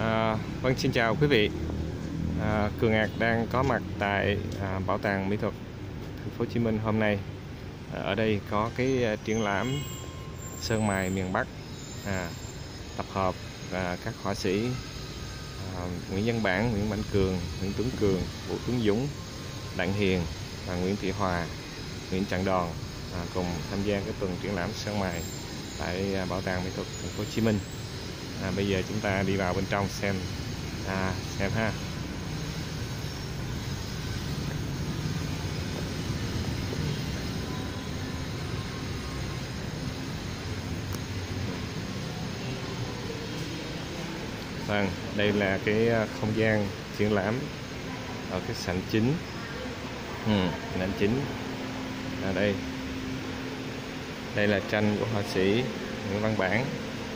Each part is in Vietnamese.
Vâng, xin chào quý vị. Cường Ngạc đang có mặt tại Bảo tàng Mỹ thuật Thành phố Hồ Chí Minh hôm nay. Ở đây có cái triển lãm sơn mài miền Bắc, tập hợp các họa sĩ Nguyễn Văn Bản, Nguyễn Mạnh Cường, Nguyễn Tuấn Cường, Vũ Tuấn Dũng, Đặng Hiền và Nguyễn Thị Hòa, Nguyễn Trạng Đòn cùng tham gia cái tuần triển lãm sơn mài tại Bảo tàng Mỹ thuật Thành phố Hồ Chí Minh. Bây giờ chúng ta đi vào bên trong xem ha. Vâng, đây là cái không gian triển lãm ở cái sảnh chính. Sảnh chính ở đây là tranh của họa sĩ Nguyễn Văn Bản.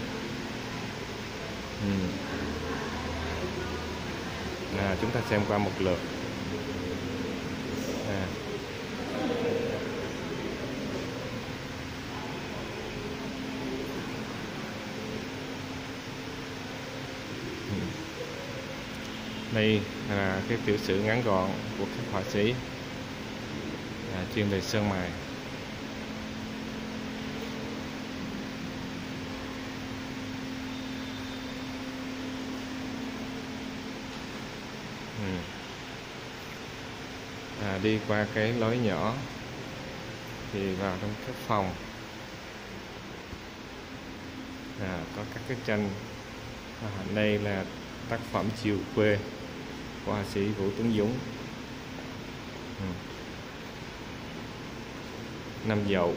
Chúng ta xem qua một lượt. Đây là cái tiểu sử ngắn gọn của các họa sĩ chuyên về sơn mài. Đi qua cái lối nhỏ thì vào trong các phòng có các cái tranh. Đây là tác phẩm Chiều Quê của họa sĩ Vũ Tuấn Dũng. Năm Dậu,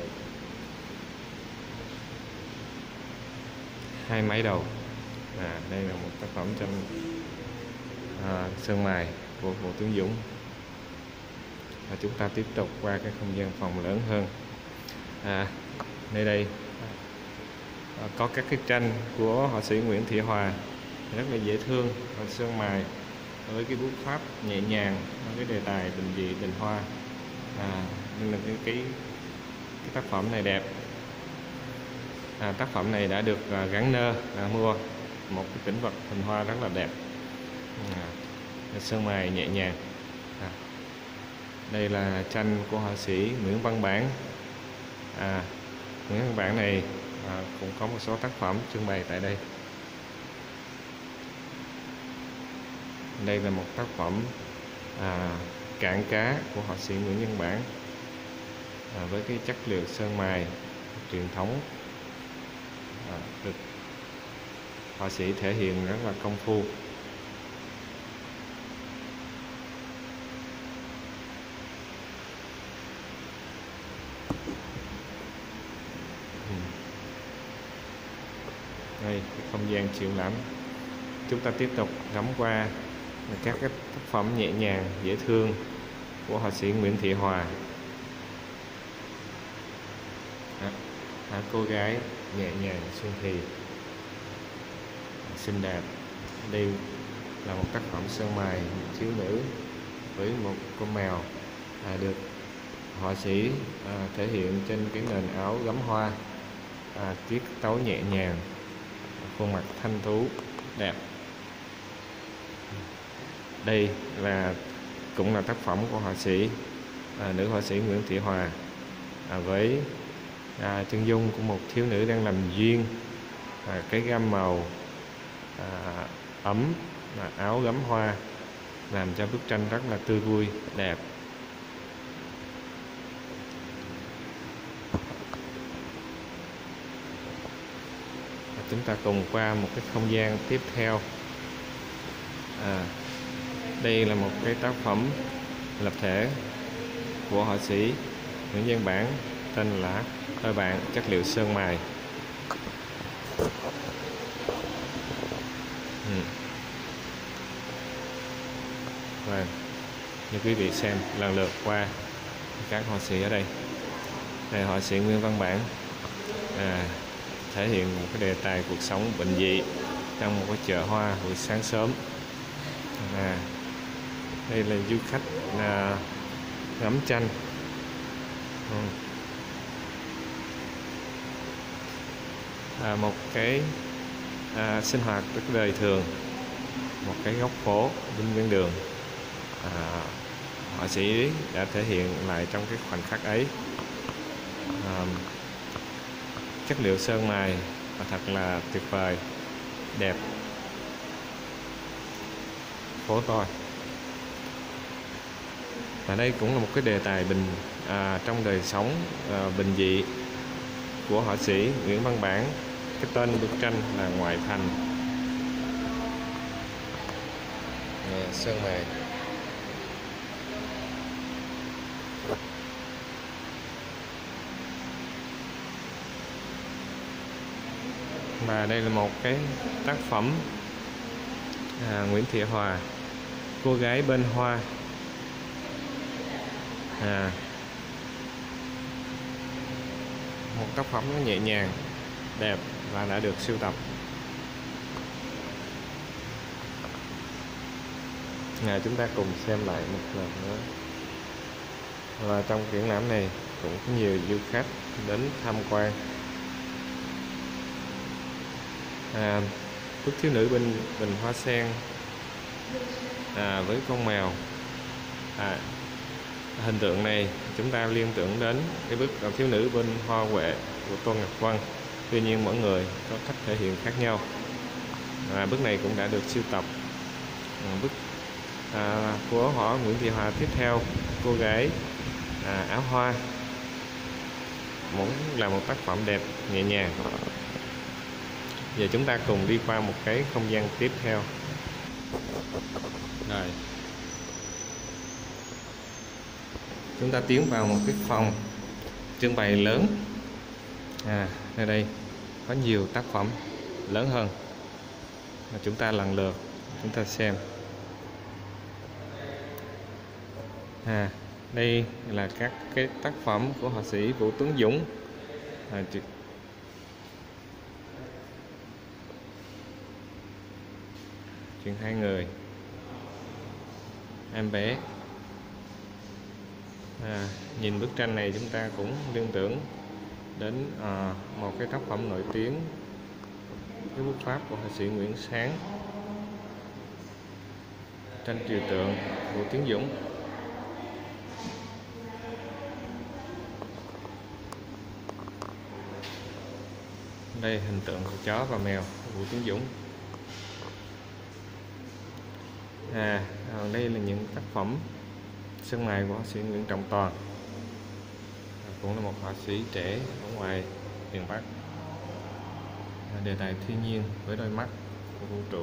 Hai Mái Đầu. Đây là một tác phẩm tranh sơn mài của Vũ Tuấn Dũng. Chúng ta tiếp tục qua cái không gian phòng lớn hơn. Nơi đây có các cái tranh của họa sĩ Nguyễn Thị Hòa, rất là dễ thương, và sơn mài với cái bút pháp nhẹ nhàng, với cái đề tài bình dị đình hoa. Nên là cái tác phẩm này đẹp. Tác phẩm này đã được gắn nơ mua một cái cảnh vật hình hoa rất là đẹp, sơn mài nhẹ nhàng. Đây là tranh của họa sĩ Nguyễn Văn Bản. Nguyễn Văn Bản này cũng có một số tác phẩm trưng bày tại đây. Đây là một tác phẩm Cạn Cá của họa sĩ Nguyễn Văn Bản, với cái chất liệu sơn mài truyền thống, được họa sĩ thể hiện rất là công phu. Đây, cái không gian triển lãm. Chúng ta tiếp tục ngắm qua các cái tác phẩm nhẹ nhàng, dễ thương của họa sĩ Nguyễn Thị Hòa. Cô gái nhẹ nhàng xuân thì, xinh đẹp. Đây là một tác phẩm sơn mài thiếu nữ với một con mèo, được họa sĩ thể hiện trên cái nền áo gấm hoa, tiết tấu nhẹ nhàng, khuôn mặt thanh tú đẹp. Đây cũng là tác phẩm của họa sĩ nữ họa sĩ Nguyễn Thị Hòa, với chân dung của một thiếu nữ đang làm duyên, cái gam màu ấm, áo gấm hoa, làm cho bức tranh rất là tươi vui đẹp. Chúng ta cùng qua một cái không gian tiếp theo. Đây là một cái tác phẩm lập thể của họa sĩ Nguyễn Văn Bản, tên là Đôi Bạn, chất liệu sơn mài. Và như quý vị xem lần lượt qua các họa sĩ ở đây. Đây họa sĩ Nguyễn Văn Bản thể hiện một cái đề tài cuộc sống bình dị trong một cái chợ hoa buổi sáng sớm. Đây là du khách ngắm tranh. Một cái sinh hoạt rất đời thường một cái góc phố bên ven đường. Họa sĩ đã thể hiện lại trong cái khoảnh khắc ấy. Chất liệu sơn mài thật là tuyệt vời, đẹp, phố tôi. Và đây cũng là một cái đề tài trong đời sống bình dị của họa sĩ Nguyễn Văn Bản. Cái tên bức tranh là Ngoại Thành. Sơn mài. Và đây là một cái tác phẩm Nguyễn Thị Hòa, Cô gái bên hoa. Một tác phẩm nó nhẹ nhàng, đẹp và đã được sưu tập. Chúng ta cùng xem lại một lần nữa. Và trong triển lãm này cũng có nhiều du khách đến tham quan. Bức thiếu nữ bên bình hoa sen với con mèo. Hình tượng này chúng ta liên tưởng đến cái bức thiếu nữ bên hoa huệ của Tô Ngọc Vân. Tuy nhiên mỗi người có cách thể hiện khác nhau. Bức này cũng đã được sưu tập. Bức của họa Nguyễn Thị Hòa tiếp theo, Cô gái áo hoa, cũng là một tác phẩm đẹp, nhẹ nhàng. Giờ chúng ta cùng đi qua một cái không gian tiếp theo. Rồi, chúng ta tiến vào một cái phòng trưng bày lớn. Ở đây có nhiều tác phẩm lớn hơn. Chúng ta lần lượt chúng ta xem. Đây là các cái tác phẩm của họa sĩ Vũ Tuấn Dũng. Chuyện hai người, em bé. Nhìn bức tranh này chúng ta cũng liên tưởng đến một cái tác phẩm nổi tiếng, cái bút pháp của họa sĩ Nguyễn Sáng, tranh trừu tượng Vũ Tuấn Dũng. Đây hình tượng của chó và mèo của Vũ Tuấn Dũng. Đây là những tác phẩm sơn mài của họa sĩ Nguyễn Trọng Toàn, cũng là một họa sĩ trẻ ở ngoài miền Bắc. Đề tài thiên nhiên với đôi mắt của vũ trụ.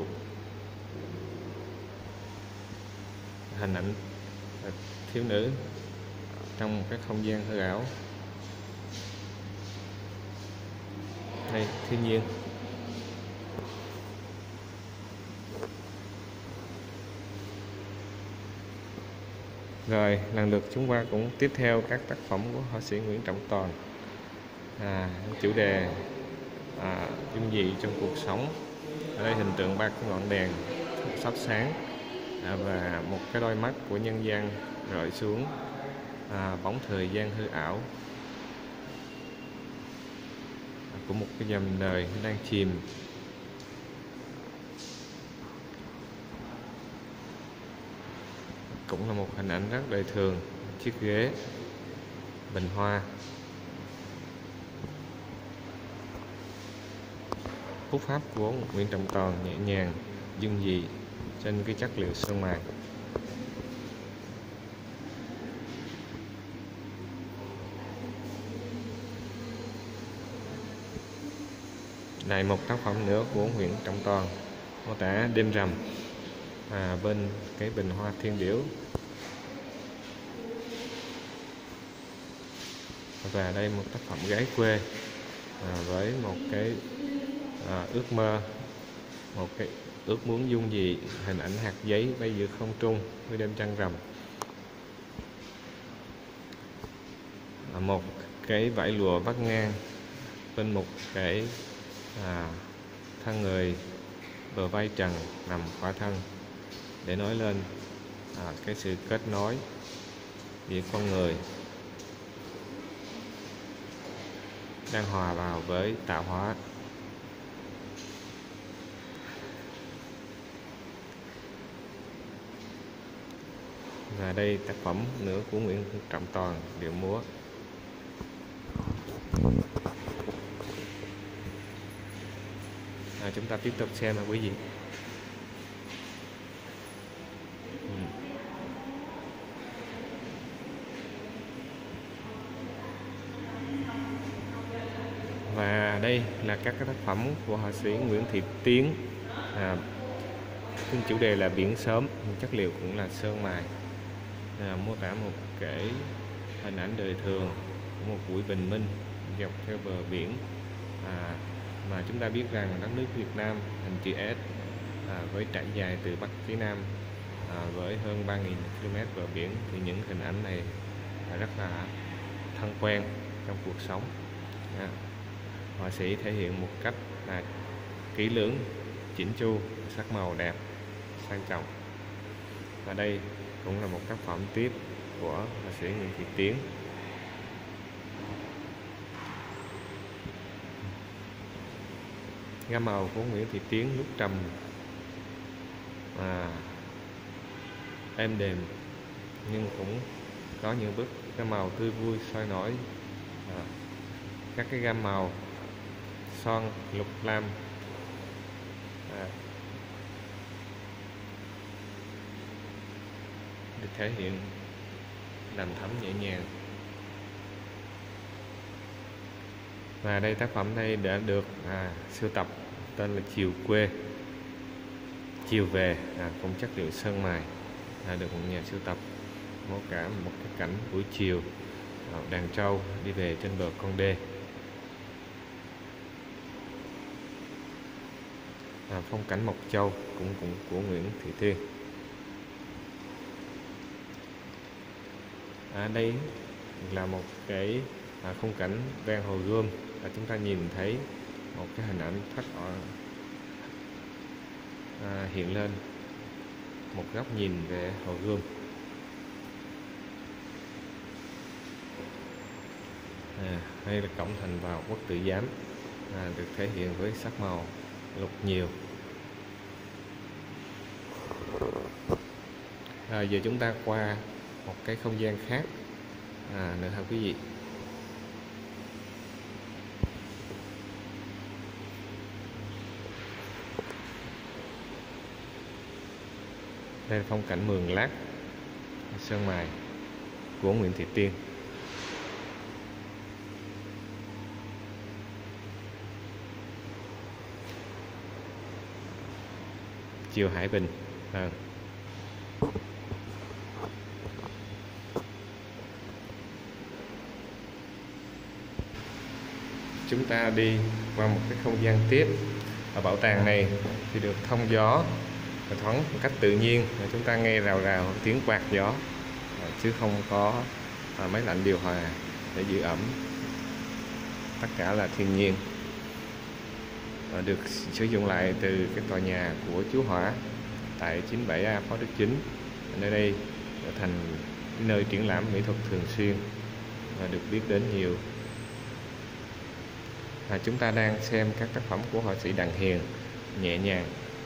Hình ảnh thiếu nữ trong một cái không gian hư ảo. Đây, thiên nhiên. Rồi, lần lượt chúng ta cũng tiếp theo các tác phẩm của họa sĩ Nguyễn Trọng Toàn. Chủ đề dung dị trong cuộc sống. Ở đây hình tượng ba cái ngọn đèn sắp sáng và một cái đôi mắt của nhân gian rọi xuống bóng thời gian hư ảo của một cái dòng đời đang chìm. Cũng là một hình ảnh rất đời thường, chiếc ghế, bình hoa. Bút pháp của Nguyễn Trọng Toàn nhẹ nhàng, dung dị trên cái chất liệu sơn mài. Lại một tác phẩm nữa của Nguyễn Trọng Toàn, mô tả đêm rằm bên cái bình hoa thiên điểu. Và đây một tác phẩm gái quê với một cái ước mơ, một cái ước muốn dung dị, hình ảnh hạt giấy bay giữa không trung với đêm trăng rằm. Một cái vải lụa vắt ngang bên một cái thân người bờ vai trần nằm khỏa thân, để nói lên cái sự kết nối giữa con người đang hòa vào với tạo hóa. Và đây tác phẩm nữa của Nguyễn Trọng Toàn, điệu múa. Chúng ta tiếp tục xem quý vị. Và đây là các tác phẩm của họa sĩ Nguyễn Thị Tiến. Chủ đề là biển sớm, chất liệu cũng là sơn mài, mô tả một cái hình ảnh đời thường của một buổi bình minh dọc theo bờ biển, mà chúng ta biết rằng đất nước Việt Nam hình chữ S, với trải dài từ Bắc chí Nam, với hơn 3.000 km bờ biển, thì những hình ảnh này rất là thân quen trong cuộc sống. Họa sĩ thể hiện một cách kỹ lưỡng, chỉnh chu, sắc màu đẹp, sang trọng. Và đây cũng là một tác phẩm tiếp của họa sĩ Nguyễn Thị Tiến. Gam màu của Nguyễn Thị Tiến lúc trầm êm đềm, nhưng cũng có những bức gam màu tươi vui soi nổi. Các cái gam màu son, lục, lam, được thể hiện đầm thắm nhẹ nhàng. Và đây tác phẩm đây đã được sưu tập tên là Chiều Quê, Chiều Về, cùng chất liệu sơn mài, được một nhà sưu tập mô tả một cái cảnh buổi chiều, đàn trâu đi về trên bờ con đê. Phong cảnh Mộc Châu cũng của Nguyễn Thị Tiên. Đây là một cái khung cảnh ven hồ Gươm, chúng ta nhìn thấy một cái hình ảnh phát họa hiện lên một góc nhìn về hồ Gươm. Đây là cổng thành vào Quốc Tử Giám, được thể hiện với sắc màu lục nhiều. Giờ chúng ta qua một cái không gian khác nữa hả quý vị. Đây là phong cảnh Mường Lát, sơn mài của Nguyễn Thị Tiên. Chiều Hải Bình. Chúng ta đi qua một cái không gian tiếp. Ở bảo tàng này thì được thông gió và thoáng một cách tự nhiên, chúng ta nghe rào rào tiếng quạt gió, chứ không có máy lạnh điều hòa để giữ ẩm. Tất cả là thiên nhiên, được sử dụng lại từ cái tòa nhà của chú Hỏa tại 97A Phó Đức Chính. Nơi đây trở thành nơi triển lãm mỹ thuật thường xuyên và được biết đến nhiều. Chúng ta đang xem các tác phẩm của họa sĩ Đặng Hiền, nhẹ nhàng,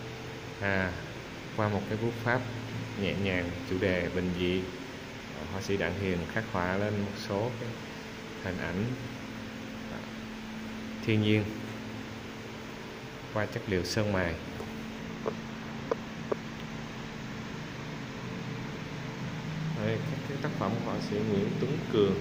qua một cái bút pháp nhẹ nhàng, chủ đề bình dị. Họa sĩ Đặng Hiền khắc họa lên một số cái hình ảnh thiên nhiên qua chất liệu sơn mài. Đây, các tác phẩm của họa sĩ Nguyễn Tuấn Cường.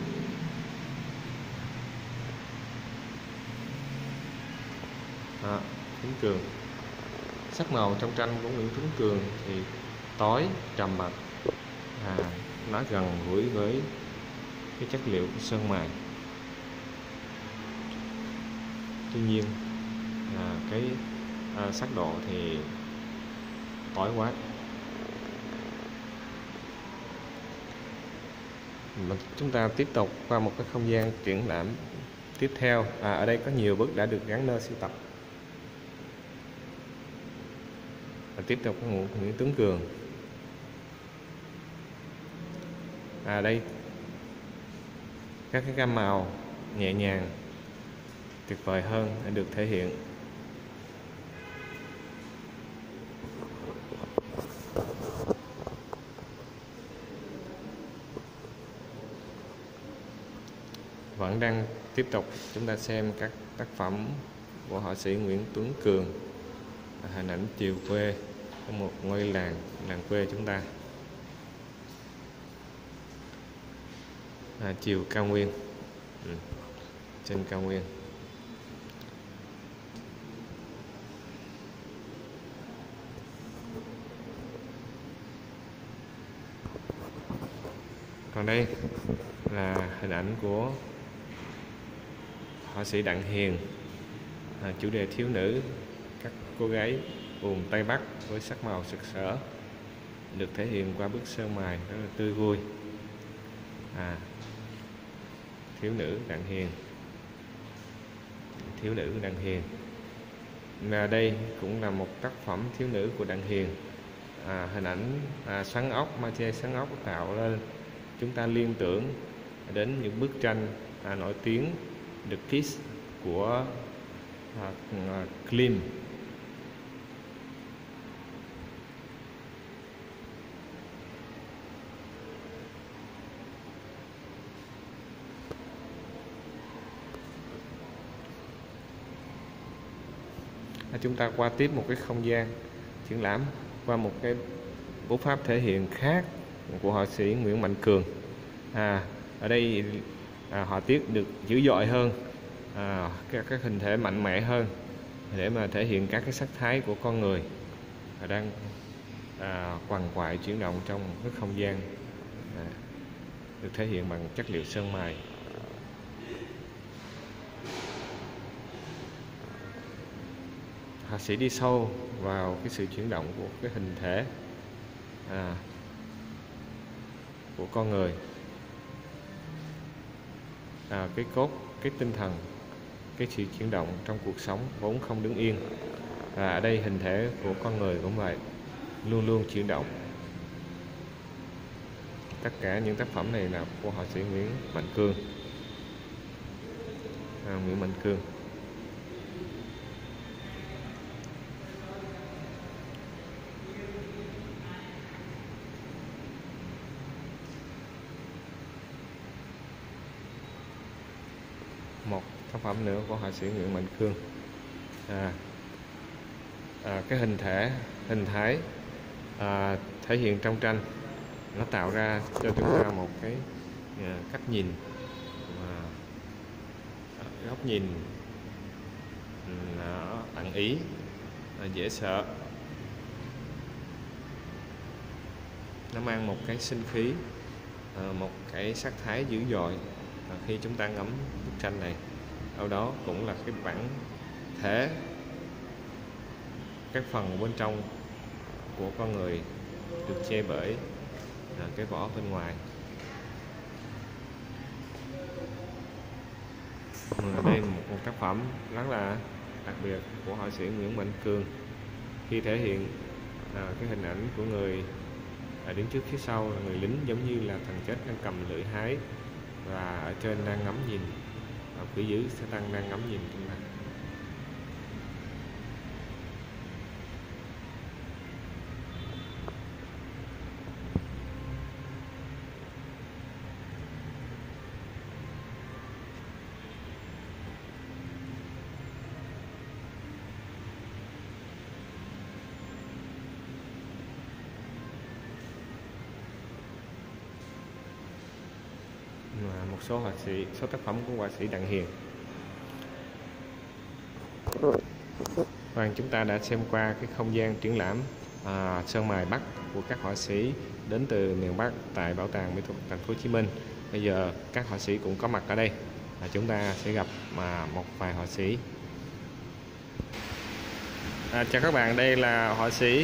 Tuấn Cường, sắc màu trong tranh của Nguyễn Tuấn Cường thì tối, trầm mặc, nó gần gũi với cái chất liệu của sơn mài. Tuy nhiên cái sắc độ thì tối quá. Chúng ta tiếp tục qua một cái không gian triển lãm tiếp theo. Ở đây có nhiều bức đã được gắn nơ sưu tập. Tiếp tục của Nguyễn Tuấn Cường. Đây các cái gam màu nhẹ nhàng tuyệt vời hơn đã được thể hiện. vẫn đang tiếp tục chúng ta xem các tác phẩm của họa sĩ Nguyễn Tuấn Cường. Hình ảnh chiều quê của một ngôi làng quê chúng ta. Chiều cao nguyên, trên cao nguyên. Còn đây là hình ảnh của họa sĩ Đặng Hiền, chủ đề thiếu nữ, các cô gái vùng Tây Bắc với sắc màu sặc sỡ, được thể hiện qua bức sơn mài rất là tươi vui. Thiếu nữ Đặng Hiền, thiếu nữ Đặng Hiền. Và đây cũng là một tác phẩm thiếu nữ của Đặng Hiền. Hình ảnh xoắn ốc, Mathieu xoắn ốc tạo lên chúng ta liên tưởng đến những bức tranh nổi tiếng The Kiss của Klimt. Chúng ta qua tiếp một cái không gian triển lãm qua một cái bút pháp thể hiện khác của họa sĩ Nguyễn Mạnh Cường. Ở đây họa tiết được dữ dội hơn, các hình thể mạnh mẽ hơn để mà thể hiện các cái sắc thái của con người đang quằn quại chuyển động trong cái không gian, được thể hiện bằng chất liệu sơn mài. Họa sĩ đi sâu vào cái sự chuyển động của cái hình thể của con người, cái cốt, cái tinh thần, cái sự chuyển động trong cuộc sống vốn không đứng yên. Ở đây hình thể của con người cũng vậy, luôn luôn chuyển động. Tất cả những tác phẩm này là của họa sĩ Nguyễn Mạnh Cường. Nguyễn Mạnh Cường. Một tác phẩm nữa của họa sĩ Nguyễn Mạnh Cường. Cái hình thái thể hiện trong tranh, nó tạo ra cho chúng ta một cái cách nhìn, góc nhìn nó ẩn ý, dễ sợ. Nó mang một cái sinh khí, một cái sắc thái dữ dội khi chúng ta ngắm bức tranh này. Ở đó cũng là cái bản thể, các phần bên trong của con người được che bởi cái vỏ bên ngoài. Ở đây một tác phẩm rất là đặc biệt của họa sĩ Nguyễn Mạnh Cường, khi thể hiện cái hình ảnh của người đứng trước phía sau là người lính, giống như là thằng chết đang cầm lưỡi hái, và ở trên đang ngắm nhìn, và phía dưới sẽ đang ngắm nhìn chúng ta. Một số tác phẩm của họa sĩ Đặng Hiền. Chúng ta đã xem qua cái không gian triển lãm sơn mài Bắc của các họa sĩ đến từ miền Bắc tại Bảo tàng Mỹ thuật Thành phố Hồ Chí Minh. Bây giờ các họa sĩ cũng có mặt ở đây, chúng ta sẽ gặp một vài họa sĩ. Chào các bạn, đây là họa sĩ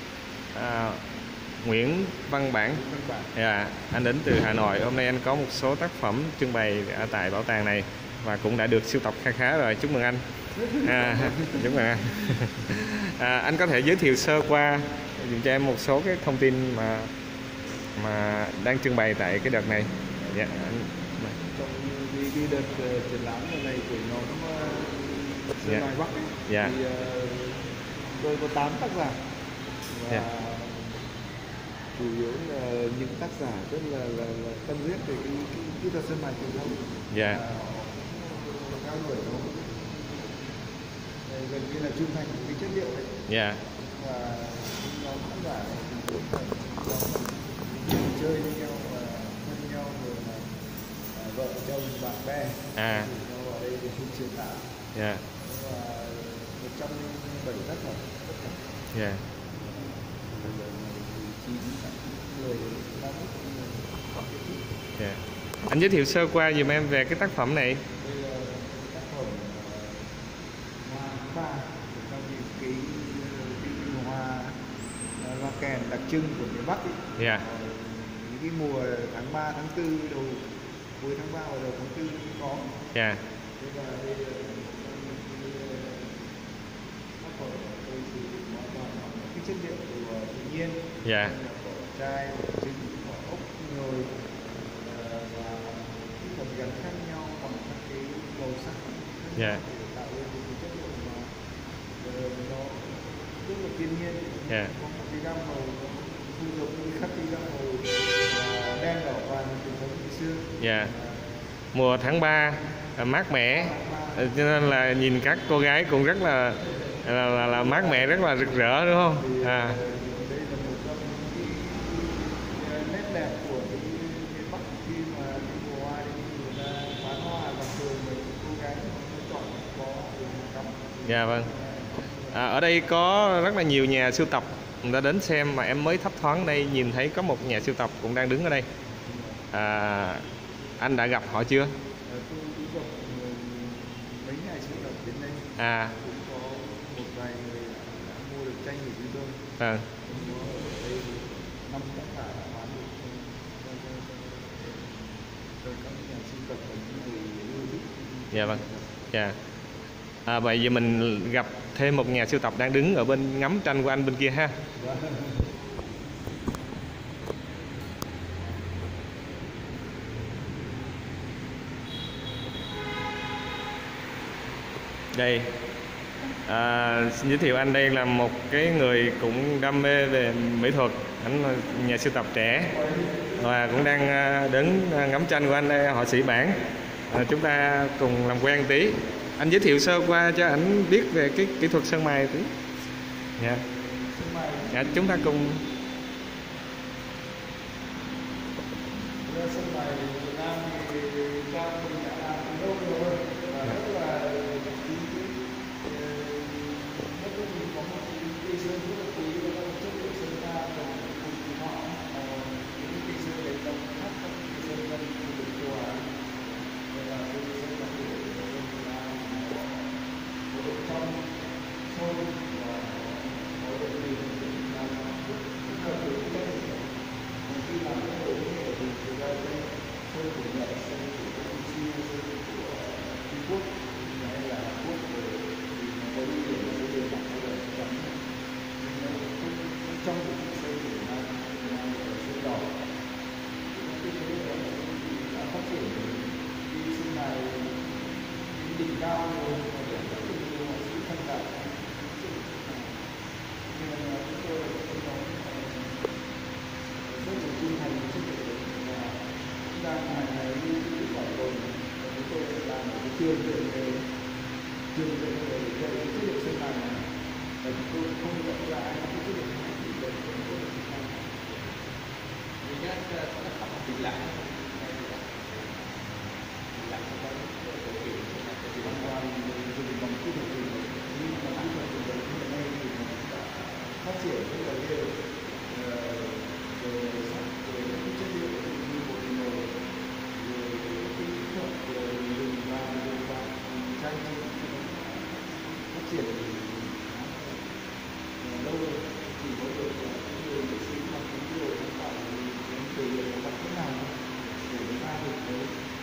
Nguyễn Văn Bản. Anh đến từ Hà Nội. Hôm nay anh có một số tác phẩm trưng bày ở tại bảo tàng này và cũng đã được sưu tập khá rồi. Chúc mừng anh. Chúc mừng anh. Anh có thể giới thiệu sơ qua cho em một số cái thông tin mà đang trưng bày tại cái đợt này. Trong cái đợt triển lãm này của nhóm Sơn Mài Bắc ấy, thì tôi có 8 tác giả và chủ yếu là những tác giả rất là tâm huyết về cái kỹ thuật sơn mài truyền thống. theo đuổi nó gần như là trung thành với cái chất liệu đấy. Dạ. Và nhóm khán giả này thì cũng là nhóm chơi với nhau và thân nhau, rồi là vợ chồng bạn bè thì nó ở đây để triển lãm. Dạ. Và 107 tác phẩm tất cả. Dạ. Yeah. Anh giới thiệu sơ qua giùm em về cái tác phẩm này. Đây là tác phẩm hoa pha, cái hoa loa kèn đặc trưng của miền Bắc ấy. Yeah. Những cái mùa tháng 3, tháng 4, cuối tháng 3 và đầu tháng 4 cũng có. Yeah. Thế và đây là tác phẩm tôi sử dụng cái chất liệu của tự nhiên. Yeah. Vỏ chai, vỏ trứng, vỏ ốc, nhồi và cái phần gắn khác nhau bằng các cái màu sắc khác nhau để tạo lên một chất liệu mà nó rất là thiên nhiên. Có một cái gam màu không giống như các cái gam màu đen đỏ vàng truyền thống ngày xưa. Mùa tháng 3 mát mẻ, cho nên là nhìn các cô gái cũng rất là mát mẻ, rất là rực rỡ, đúng không? Đây là một trong những cái nét đẹp của cái miền Bắc khi mà đi mùa hoa đi người ta bán hoa, và thường là cô gái nó chọn có cắm. Dạ vâng. Ở đây có rất là nhiều nhà sưu tập người ta đến xem, mà em mới thấp thoáng đây nhìn thấy có một nhà sưu tập cũng đang đứng ở đây. Anh đã gặp họ chưa? Tôi cũng gặp mấy nhà sưu tập đến đây. Cũng có một vài người đã mua được tranh của chúng tôi. Có đây 5 tác giả đã bán được cho các nhà sưu tập và những người yêu thích. Dạ vâng. Dạ. Vậy giờ mình gặp thêm một nhà sưu tập đang đứng ở bên ngắm tranh của anh bên kia ha. Đây, xin giới thiệu anh, đây là một cái người cũng đam mê về mỹ thuật, anh là nhà sưu tập trẻ và cũng đang đứng ngắm tranh của anh đây, họa sĩ Bản. Chúng ta cùng làm quen tí. Anh giới thiệu sơ qua cho anh biết về cái kỹ thuật sơn mài tí. Dạ, chúng ta cùng. Sơn mài Việt Nam thì Trang mình đã làm từ lâu rồi, và rất là có một cây sơn rất là quý, đó là chất liệu sơn ta và cùng kỳ họ những cây sơn đấy đồng khác các cây sơn dân khu vực châu Á. Đây là cây sơn đặc biệt của dân Việt Nam, có độ trong sâu và có độ bền, làm rất là đúng chất. Khi làm cái đồ nghệ thì thực ra cái sơn của Nhật, sơn của Campuchia, sơn của Trung Quốc hay là Hàn Quốc rồi thì nó có những điểm là cái bề mặt hay là trắng, nhưng nó không trong được cái sơn của Việt Nam là sơn đỏ. Thì cái thế là đã phát triển cái sơn này đỉnh cao rồi, và rất là nhiều họa sĩ tham gia. Nên là chúng tôi là cái nhóm rất là trung thành với chất liệu đấy, và chúng ta hàng ngày đi cái bảo tồn, và chúng tôi sẽ làm một cái trường dạy về chất liệu sơn mài này, và chúng tôi không dạy ra ai cái chất liệu này thì dạy cho chất liệu sơn mài. Những cái tác phẩm triển lãm văn hóa dùng bằng kỹ thuật truyền thống, nhưng mà kỹ thuật truyền thống hiện nay thì nó đã phát triển rất là nhiều về sắc, về những chất liệu như bột màu, về kỹ thuật dùng vàng, tranh phát triển lâu rồi, chỉ có được những người nghệ sĩ hoặc những người sáng tạo những thể hiện một cách thế nào để người ta được thấy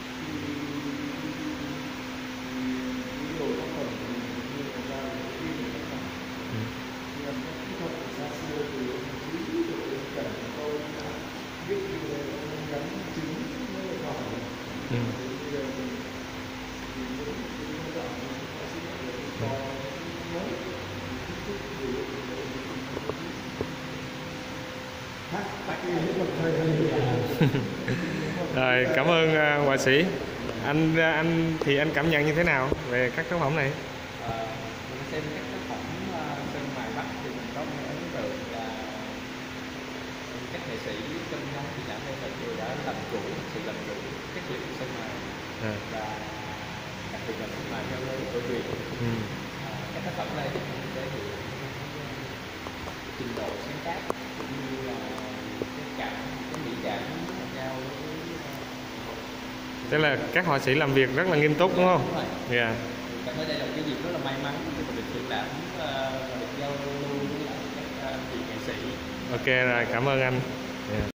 đồ tác phẩm như người ta khi người tác phẩm. Nhưng mà kỹ thuật của xa xưa từ chữ rồi đến cảnh của tôi đã viết điều này nó gắn chứng rất là giỏi. Bây giờ thì những cái công đoạn của họa sĩ có mới kích thước để hát tại cái hết một thời. Rồi, cảm ơn họa sĩ. Anh thì anh cảm nhận như thế nào về các tác phẩm này? Mình xem các tác phẩm Sơn Mài Bắc thì mình có một ấn tượng là các nghệ sĩ trong nhóm triển lãm này đều đã làm chủ sự làm chủ các hiệu Sơn Mài và đặc biệt là Sơn Mài theo lối cổ truyền. Các tác phẩm này thì mình thể hiện trình độ sáng tác cũng như là cái mỹ cảm nhau. Tức là các họa sĩ làm việc rất là nghiêm túc đúng không? Đúng rồi. Yeah. Cảm thấy đây là cái dịp rất là may mắn khi mình được triển lãm được giao lưu với các vị nghệ sĩ. Ok rồi, cảm ơn anh. Yeah.